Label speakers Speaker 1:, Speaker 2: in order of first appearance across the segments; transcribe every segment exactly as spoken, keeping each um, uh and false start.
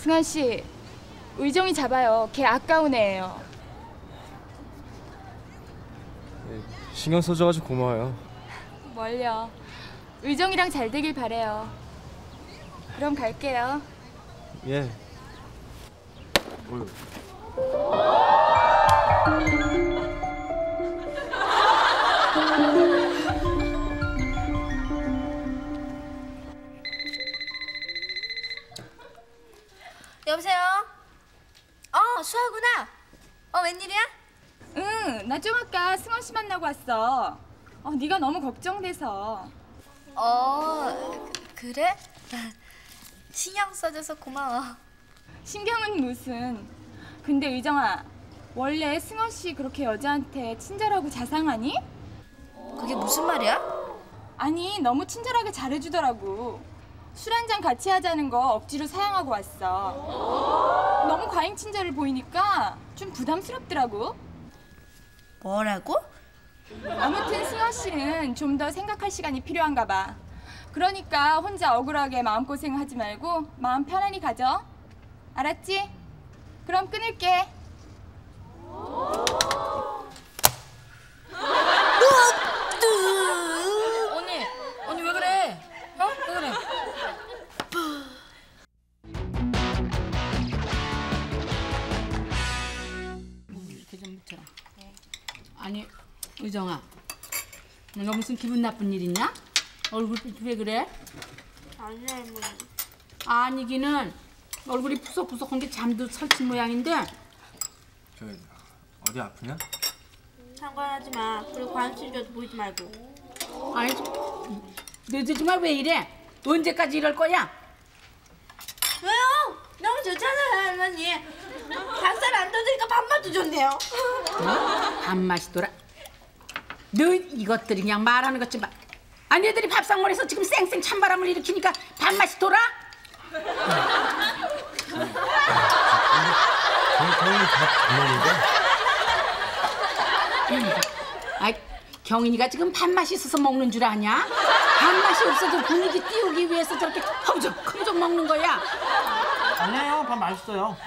Speaker 1: 승환 씨, 의정이 잡아요. 걔 아까운 애예요.
Speaker 2: 네, 신경 써줘가지고 고마워요.
Speaker 1: 뭘요. 의정이랑 잘 되길 바래요. 그럼 갈게요.
Speaker 2: 예. 어휴.
Speaker 3: 여보세요? 어, 수아구나. 어, 웬일이야?
Speaker 1: 응, 나 좀 아까 승원 씨 만나고 왔어. 어, 네가 너무 걱정돼서.
Speaker 3: 어, 그, 그래? 신경 써줘서 고마워.
Speaker 1: 신경은 무슨. 근데 의정아, 원래 승원 씨 그렇게 여자한테 친절하고 자상하니?
Speaker 3: 그게 무슨 말이야?
Speaker 1: 아니, 너무 친절하게 잘해주더라고. 술 한잔 같이 하자는 거 억지로 사양하고 왔어. 너무 과잉 친절을 보이니까 좀 부담스럽더라고.
Speaker 3: 뭐라고?
Speaker 1: 아무튼 승원 씨는 좀 더 생각할 시간이 필요한가 봐. 그러니까 혼자 억울하게 마음고생하지 말고 마음 편안히 가져. 알았지? 그럼 끊을게.
Speaker 3: 언니, 언니 왜 그래? 어? 왜 그래?
Speaker 4: 이렇게 좀 묻혀라. 아니, 의정아, 너 무슨 기분 나쁜 일 있냐? 얼굴빛 왜 그래?
Speaker 3: 아니야, 할머니.
Speaker 4: 아니기는 얼굴이 푸석푸석한 게 잠도 설친 모양인데.
Speaker 2: 저 어디 아프냐?
Speaker 3: 상관하지 마. 그리고 관심 줘도 보이지 말고.
Speaker 4: 아니, 늦어지마 왜 이래? 언제까지 이럴 거야?
Speaker 3: 왜요? 너무 좋잖아요, 할머니. 닭살 안 떠드니까 밥맛도 좋네요.
Speaker 4: 어? 밥맛이 돌아. 너 이것들이 그냥 말하는 것 좀 봐. 아니 애들이 밥상머리에서 지금 쌩쌩 찬바람을 일으키니까 밥맛이 돌아?
Speaker 2: 경인이 밥 먹는데?
Speaker 4: 아이, 경인이가 지금 밥맛이 있어서 먹는 줄 아냐? 밥맛이 없어도 분위기 띄우기 위해서 저렇게 험적험적 먹는 거야.
Speaker 5: 아니에요, 밥 맛있어요.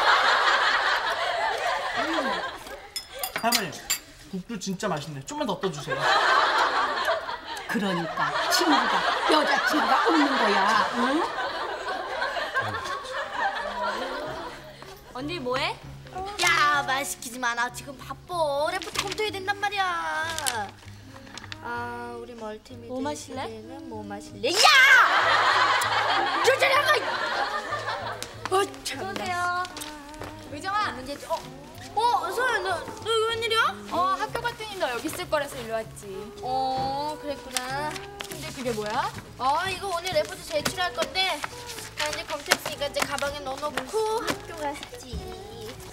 Speaker 5: 음. 할머니, 국도 진짜 맛있네. 좀만 더 떠주세요.
Speaker 4: 그러니까 친구가, 여자친구가 없는 거야. 응?
Speaker 3: 언니 뭐해? 야, 말 시키지 마. 나 지금 바빠. 레포트 검토해야 된단 말이야. 아, 우리 멀티미디어
Speaker 1: 뭐 마실래?
Speaker 3: 시대에는 뭐 마실래? 야! 저 저리 안 가! 어, 참.
Speaker 1: 어서오세요. 의정아.
Speaker 3: 문제 어, 어, 소연, 너, 너 이거 웬일이야?
Speaker 1: 어, 학교 갔더니 너 여기 있을 거라서 일로 왔지.
Speaker 3: 어, 그랬구나.
Speaker 1: 근데 그게 뭐야?
Speaker 3: 어, 이거 오늘 레포트 제출할 건데 나 이제 검토했으니까 이제 가방에 넣어놓고 학교 가야지.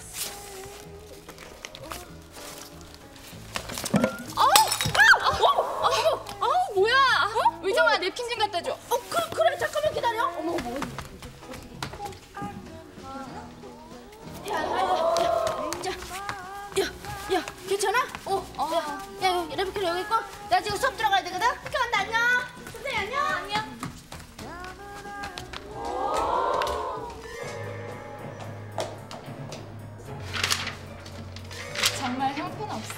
Speaker 1: 어, 뭐야? 어? 의정아, 냅킨 좀 갖다 줘.
Speaker 3: 어, 그, 그래, 잠깐만 기다려. 어머, 어머. 야, 야, 야, 야, 야, 괜찮아? 어, 어. 야, 야, 여기, 레베카 여기 있고. 나 지금 수업 들어가야 되거든? 그럼 안녕. 선생님, 안녕. 안녕.
Speaker 1: 정말 형편없어.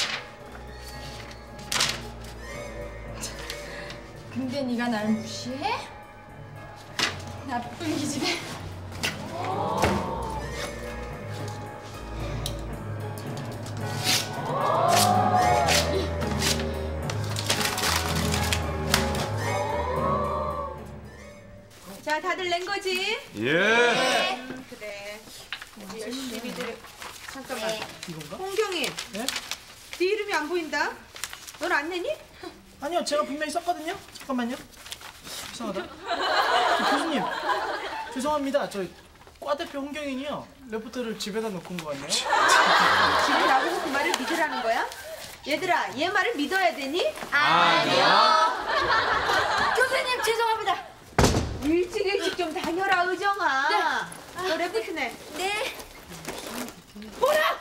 Speaker 1: 근데 네가 날 무시해? 나쁜 기집애.
Speaker 6: 자, 다들 낸 거지?
Speaker 2: 예.
Speaker 6: 그래. 열심히들. 잠깐만.
Speaker 3: 네.
Speaker 5: 이건가?
Speaker 6: 홍경이.
Speaker 5: 네?
Speaker 6: 네 이름이 안 보인다. 넌 안 내니?
Speaker 5: 아니요, 제가 분명히 썼거든요. 잠깐만요. 이상하다. 저 교수님, 죄송합니다. 저 과대표 홍경인이요. 레포트를 집에다 놓고 온 것 같네요.
Speaker 6: 지금 나보고 그 말을 믿으라는 거야? 얘들아, 얘 말을 믿어야 되니?
Speaker 3: 아니요. 교수님, 죄송합니다.
Speaker 6: 일찍 일찍 좀 다녀라, 의정아. 네. 너 레포트 내.
Speaker 3: 네.
Speaker 6: 뭐라?